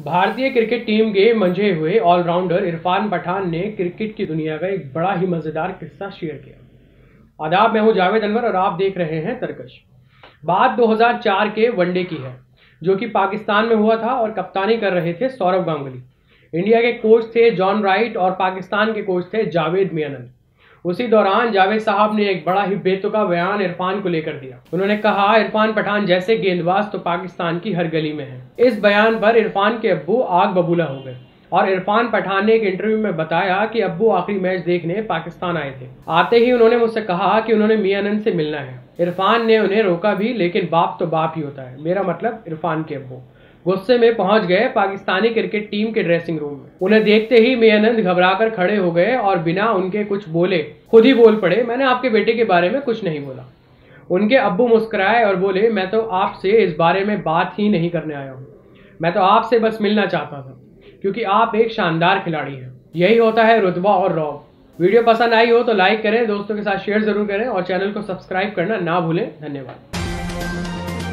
भारतीय cricket team के मंझे हुए ऑलराउंडर इरफान पठान ने क्रिकेट की दुनिया का एक बड़ा ही मजेदार किस्सा शेयर किया। आदाब, मैं हूं जावेद अनवर और आप देख रहे हैं तरकश। बात 2004 के वनडे की है, जो कि पाकिस्तान में हुआ था और कप्तानी कर रहे थे सौरव गांगुली। इंडिया के कोच थे जॉन राइट और पाकिस्तान के कोच थे जावेद मियानंद। उसी दौरान जावेद साहब ने एक बड़ा ही बेतुका बयान इरफान को लेकर दिया। उन्होंने कहा, इरफान पठान जैसे गेंदबाज तो पाकिस्तान की हर गली में है। इस बयान पर इरफान के अब्बू आग बबूला हो गए और इरफान पठान ने एक इंटरव्यू में बताया कि अब्बू आखिरी मैच देखने पाकिस्तान आए थे। आते ही उन्होंने मुझसे कहा कि उन्होंने मियानंद से मिलना है। इरफान ने उन्हें रोका भी, लेकिन बाप तो बाप ही होता है, मेरा मतलब इरफान के अब्बू गुस्से में पहुंच गए पाकिस्तानी क्रिकेट टीम के ड्रेसिंग रूम में। उन्हें देखते ही मियानंद घबराकर खड़े हो गए और बिना उनके कुछ बोले खुद ही बोल पड़े, मैंने आपके बेटे के बारे में कुछ नहीं बोला। उनके अब्बू मुस्कुराए और बोले, मैं तो आपसे इस बारे में बात ही नहीं करने आया हूँ, मैं तो आपसे बस मिलना चाहता था, क्योंकि आप एक शानदार खिलाड़ी हैं। यही होता है रुतबा और रौब। वीडियो पसंद आई हो तो लाइक करें, दोस्तों के साथ शेयर जरूर करें और चैनल को सब्सक्राइब करना ना भूलें। धन्यवाद।